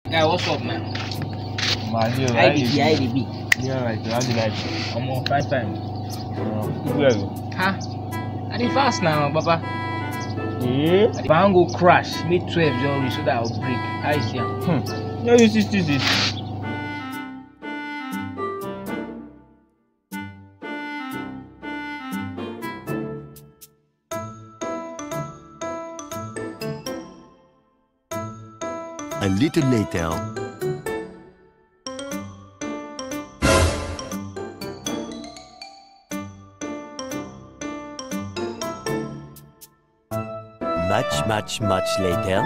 Guy, what's up, man? Man, you I be. Yeah, right. How do you like? I'm on 5 times. Where? Huh? I did fast now, Papa. Yeah. If I go crash, me 12 jewelry so that I'll break. How is it? Yeah, you see this. A little later. Much later.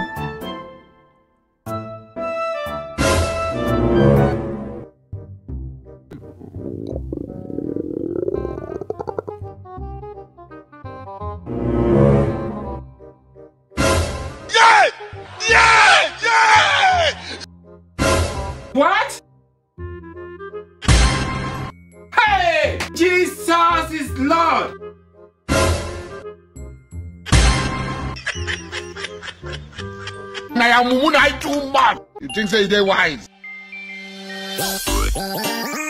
What? Hey! Jesus is Lord! I am too much. You think say they wise?